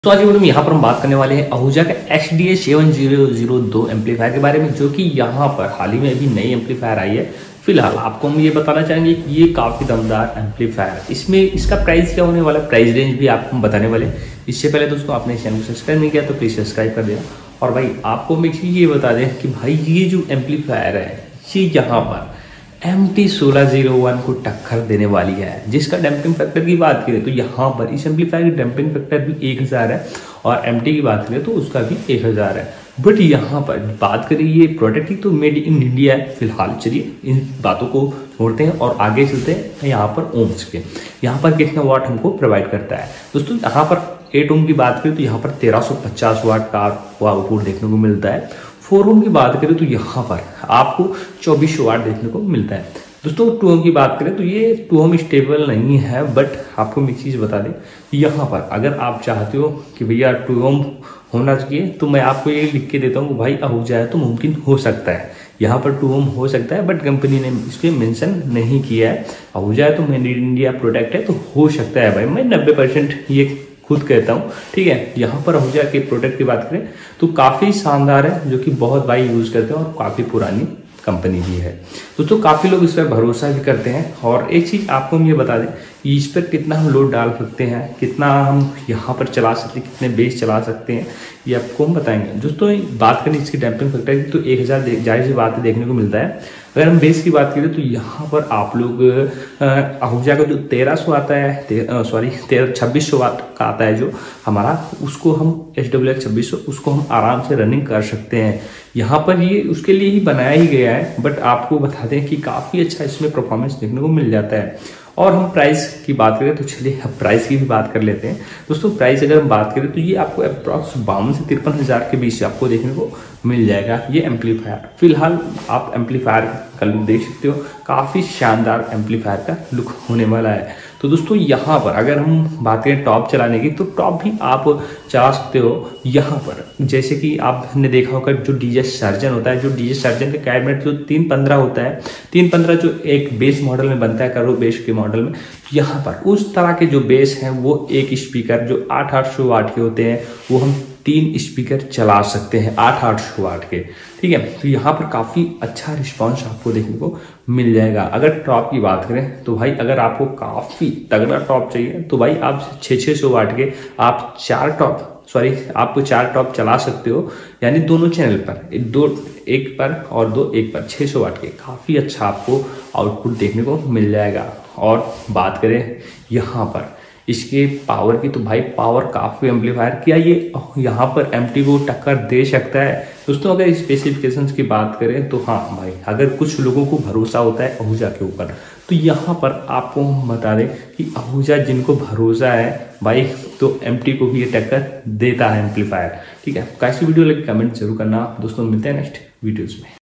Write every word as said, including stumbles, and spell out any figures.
तो आज वीडियो में यहाँ पर हम बात करने वाले हैं आहूजा का H D A seven zero zero दो एम्पलीफायर के बारे में, जो कि यहाँ पर हाल ही में अभी नई एम्पलीफायर आई है। फिलहाल आपको हम ये बताना चाहेंगे कि ये काफ़ी दमदार एम्पलीफायर है। इसमें इसका प्राइस क्या होने वाला है, प्राइस रेंज भी आपको हम बताने वाले हैं। इससे पहले दोस्तों आपने चैनल को सब्सक्राइब नहीं किया तो प्लीज़ सब्सक्राइब कर देना। और भाई आपको हम एक चीज़ ये बता दें कि भाई ये जो एम्पलीफायर है ये यहाँ पर एम टी सोलह जीरो वन को टक्कर देने वाली है। जिसका डैम्पिंग फैक्टर की बात करें तो यहाँ पर इस एम्पलीफायर की डैम्पिंग फैक्टर भी एक हज़ार है और एम टी की बात करें तो उसका भी एक हज़ार है। बट यहाँ पर बात करें ये प्रोडक्ट की तो मेड इन इंडिया है। फिलहाल चलिए इन बातों को छोड़ते हैं और आगे चलते हैं यहाँ पर ओम्स के। यहाँ पर कितना वाट हमको प्रोवाइड करता है दोस्तों। यहाँ पर एट ओम की बात करें तो यहाँ पर तेरह सौ पचास वाट का आपको आउटपुट देखने को मिलता है। फोर ओम की बात करें तो यहाँ पर आपको चौबीस सौ वाट देखने को मिलता है। दोस्तों टू ओम की बात करें तो ये टू ओम स्टेबल नहीं है, बट आपको मैं एक चीज़ बता दें यहाँ पर अगर आप चाहते हो कि भैया टू ओम होना चाहिए तो मैं आपको ये लिख के देता हूँ भाई आहूजा है तो मुमकिन हो सकता है यहाँ पर टू ओम हो सकता है, बट कंपनी ने इस पर मेंशन नहीं किया है। आहूजा है तो मेड इन इंडिया प्रोडक्ट है तो हो सकता है भाई, मैं नब्बे परसेंट ये खुद कहता हूँ। ठीक है, यहाँ पर आहूजा के प्रोडक्ट की बात करें तो काफ़ी शानदार है, जो कि बहुत भाई यूज़ करते हैं और काफ़ी पुरानी कंपनी भी है दोस्तों। काफ़ी लोग इस पर भरोसा भी करते हैं। और एक चीज़ आपको हम ये बता दें कि इस पर कितना हम लोड डाल सकते हैं, कितना हम यहाँ पर चला सकते हैं, कितने बेस चला सकते हैं, ये आपको हम बताएंगे दोस्तों। बात करें इसकी डैम्पिंग फैक्टर की तो एक हज़ार जाहिर सी बात देखने को मिलता है। अगर हम बेस की बात करें तो यहाँ पर आप लोग आहूजा का जो तेरह सौ आता है, सॉरी तेरह छब्बीस सौ वाट का आता है जो हमारा, उसको हम एच डब्ल्यू एक्स छब्बीस सौ उसको हम आराम से रनिंग कर सकते हैं। यहाँ पर ये उसके लिए ही बनाया ही गया है, बट आपको बता दें कि काफ़ी अच्छा इसमें परफॉर्मेंस देखने को मिल जाता है। और हम प्राइस की बात करें तो चलिए अब प्राइस की भी बात कर लेते हैं दोस्तों। प्राइस अगर हम बात करें तो ये आपको अप्रॉक्स बावन से तिरपन हज़ार के बीच आपको देखने को मिल जाएगा ये एम्पलीफायर। फिलहाल आप एम्पलीफायर का लुक देख सकते हो, काफ़ी शानदार एम्पलीफायर का लुक होने वाला है। तो दोस्तों यहाँ पर अगर हम बात करें टॉप चलाने की तो टॉप भी आप चला सकते हो यहाँ पर। जैसे कि आपने देखा होगा जो डीजे सर्जन होता है, जो डीजे सर्जन का कैबिनेट जो तीन पंद्रह होता है, तीन पंद्रह जो एक बेस मॉडल में बनता है करो बेस के मॉडल में, यहाँ पर उस तरह के जो बेस हैं वो एक स्पीकर जो आठ आठ सौ वाट के होते हैं वो हम तीन स्पीकर चला सकते हैं आठ आठ सौ वाट के। ठीक है, तो यहाँ पर काफ़ी अच्छा रिस्पांस आपको देखने को मिल जाएगा। अगर टॉप की बात करें तो भाई अगर आपको काफ़ी तगड़ा टॉप चाहिए तो भाई आप छः छः सौ वाट के आप चार टॉप सॉरी आपको चार टॉप चला सकते हो, यानी दोनों चैनल पर दो एक पर और दो एक पर छः सौ वाट के काफ़ी अच्छा आपको आउटपुट देखने को मिल जाएगा। और बात करें यहाँ पर इसके पावर की तो भाई पावर काफ़ी एम्पलीफायर किया ये यहाँ पर एमटी को टक्कर दे सकता है दोस्तों। अगर स्पेसिफिकेशंस की बात करें तो हाँ भाई, अगर कुछ लोगों को भरोसा होता है आहूजा के ऊपर तो यहाँ पर आपको बता दें कि आहूजा जिनको भरोसा है भाई तो एमटी को भी ये टक्कर देता है एम्पलीफायर। ठीक है, कैसी वीडियो लगी कमेंट जरूर करना दोस्तों। मिलते हैं नेक्स्ट वीडियोज़ में।